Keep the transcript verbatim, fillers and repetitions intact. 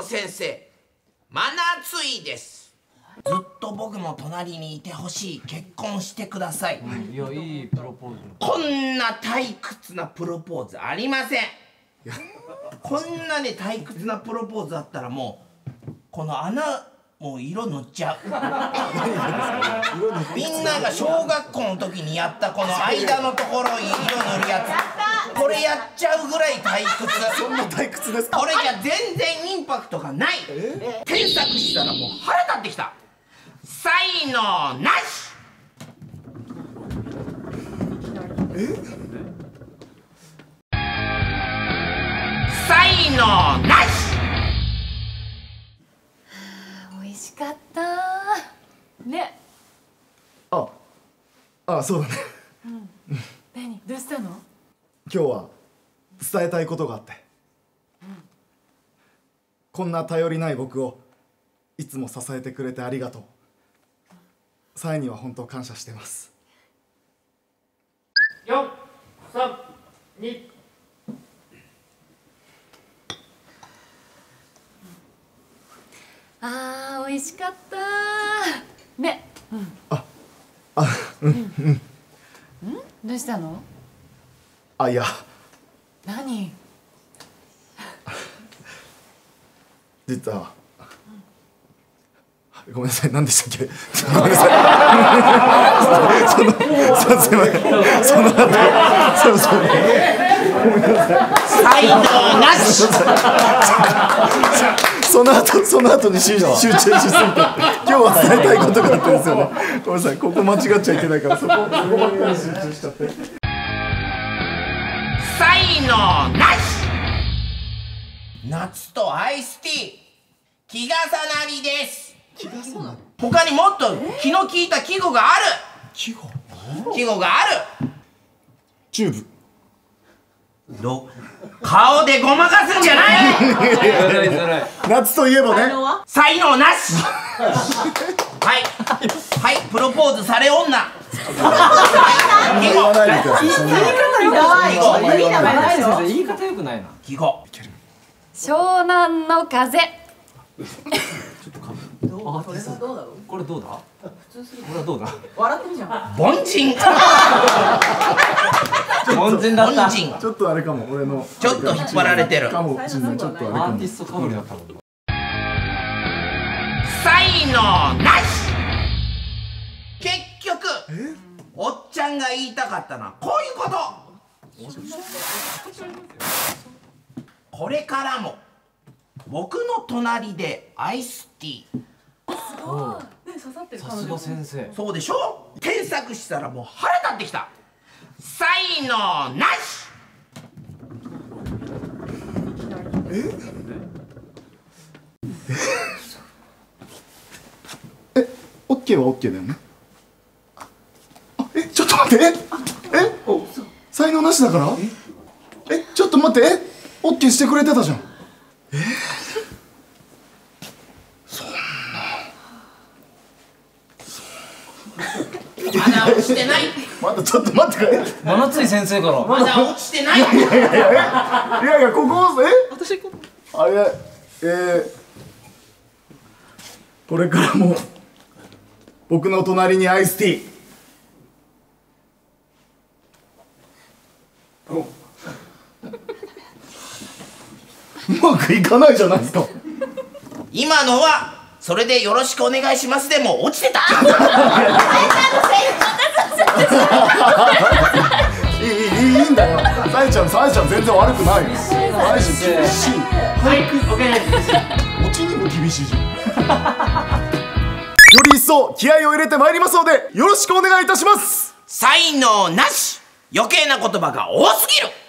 先生、真夏井です。ずっと僕も隣にいてほしい。結婚してください。 うん、いや、いいプロポーズ。 こんな退屈なプロポーズありません。こんなね退屈なプロポーズあったらもうこの穴もう色塗っちゃう。みんなが小学校の時にやったこの間のところ色塗るやつ、これやっちゃうぐらい退屈。 そんな退屈ですか？ これじゃ全然インパクトがない。添削したらもう腹立ってきた。才能なし。 え？ 才能なし。 美味しかったね。 あ、あ、そうだね。 うん。何？どうしたの？ 今日は伝えたいことがあって、うん、こんな頼りない僕をいつも支えてくれてありがとう。サイには本当感謝してます。 よん、さん、に。 あー、美味しかったね。うん。 あ、あ、うん、うん。うん？ どうしたの？ あ、いや。 何？ 実は、うん、ごめんなさい、何でしたっけ？ごめんなさい。その、そすみません。その後、そうそう。ごめんなさい。 才能なし。 その後、その後に集中しすぎて、今日は伝えたいことがあったんですよね。ごめんなさい、ここ間違っちゃいけないから、そこ、そこばっかり集中しちゃって。 才能なし。夏とアイスティー、気重なりです。 気重なり。 他にもっと気の利いた季語がある。 季語。 季語がある。 チューブ。 ど、顔でごまかすんじゃない。 夏といえばね。 才能なし。はいはいプロポーズされ女。 言わないでください。 言い方良くないな。 季語。 湘南の風。 これはどうだろう。これどうだ。普通すぎる。これはどうだ。笑ってるじゃん。 凡人。 凡人だった。 ちょっとあれかも、俺の。 ちょっと引っ張られてる。 かもしれない。ちょっとあれかも。 アーティストかぶりだったもん。 才能なし。結局おっちゃんが言いたかったのはこういうこと。これからも僕の隣でアイスティー。 すごい。ね、刺さってる。 さすが先生。 そうでしょ。添削したらもう腹立ってきた。才能なし。 え？え？え？オッケーはオッケーだよね。あ、え、ちょっと待って。え？え？才能なしだから？え、ちょっと待って。え？オッケーしてくれてたじゃん。え？そんな。 まだ落ちてない。 まだちょっと待ってくれ。 真夏井先生から。 まだ落ちてない。いやいやいやいや、いやいや、ここ、え？私あれ、えー、これからも僕の隣にアイスティー。うまくいかないじゃないですか。 今のはそれでよろしくお願いしますでも落ちてた。 いいいいいいんだよ。さえちゃん、さえちゃん全然悪くないよ。さえちゃん厳しい。 はい、オッケー。 オチにも厳しいじゃん。より一層気合を入れてまいりますのでよろしくお願いいたします。 才能なし。余計な言葉が多すぎる。